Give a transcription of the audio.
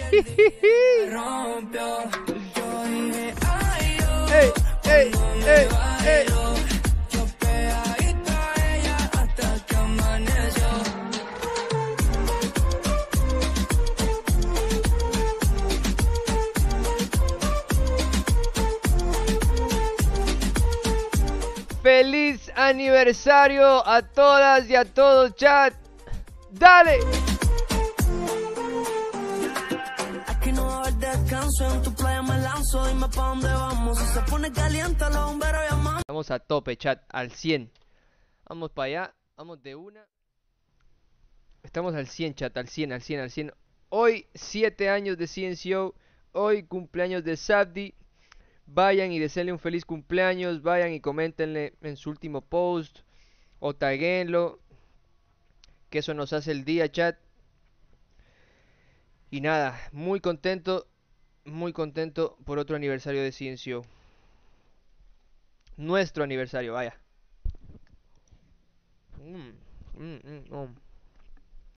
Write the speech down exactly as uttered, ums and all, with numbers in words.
Ey, ey, ey, ey. Feliz aniversario a todas y a todos, chat. Dale. Aquí no va a haber descanso, en tu playa me lanzo, dime pa' dónde vamos. Si se pone caliente, los bomberos llaman. Vamos a tope, chat, al cien. Vamos para allá, vamos de una. Estamos al cien, chat, al cien, al cien, al cien. Hoy, siete años de C N C O. Hoy, cumpleaños de Sabdi. Vayan y deseenle un feliz cumpleaños. Vayan y coméntenle en su último post. O taguenlo. Que eso nos hace el día, chat. Y nada, muy contento. Muy contento por otro aniversario de C N C O. Nuestro aniversario, vaya. Mm, mm, mm, mm.